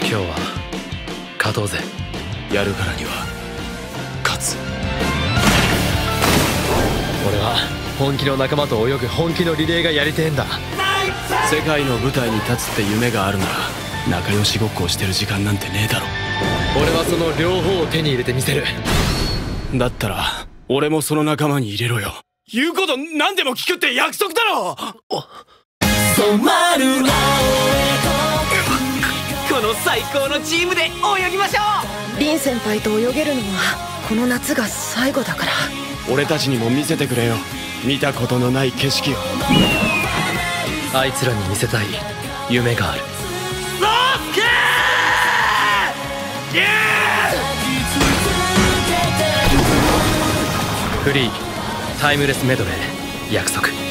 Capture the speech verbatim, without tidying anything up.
日は勝とうぜ。 やるからには勝つ。 俺は本気の仲間と泳ぐ本気のリレーがやりてえんだ。 世界の舞台に立つって夢があるなら仲良しごっこをしてる時間なんてねえだろ。 俺はその両方を手に入れてみせる。 だったら俺もその仲間に入れろよ。言うこと何でも聞くって約束だろ。 染まる青へとこの最高のチームで泳ぎましょう。 凛先輩と泳げるのはこの夏が最後だから。 俺たちにも見せてくれよ、見たことのない景色を。 あいつらに見せたい夢がある。 ロッケー！ フリータイムレスメドレー約束。